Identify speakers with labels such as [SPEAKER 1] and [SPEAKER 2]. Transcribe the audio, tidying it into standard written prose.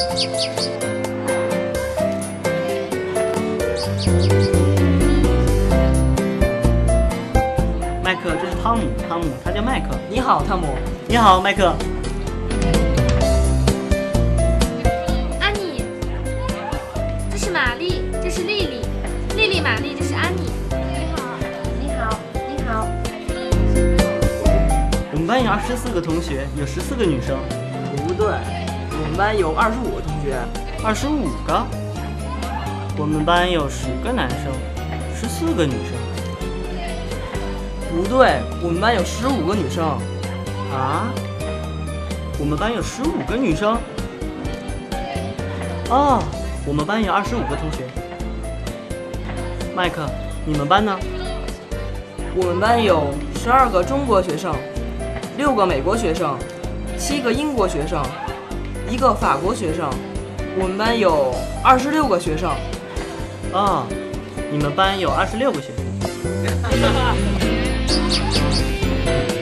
[SPEAKER 1] 麦克，这是汤姆，他叫麦克。
[SPEAKER 2] 你好，汤姆。
[SPEAKER 1] 你好，麦克。
[SPEAKER 3] 安妮，这是玛丽，这是莉莉，莉莉、玛丽，这是安妮。
[SPEAKER 4] 你好。
[SPEAKER 1] 我们班有24个同学，有14个女生。
[SPEAKER 2] 不对，我们班有25个同学。
[SPEAKER 1] 25个？我们班有10个男生，14个女生。
[SPEAKER 2] 不对，我们班有15个女生。
[SPEAKER 1] 啊？我们班有15个女生？哦，我们班有25个同学。麦克，你们班呢？
[SPEAKER 2] 我们班有12个中国学生，6个美国学生，7个英国学生，1个法国学生。我们班有26个学生。
[SPEAKER 1] 哦，你们班有26个学生。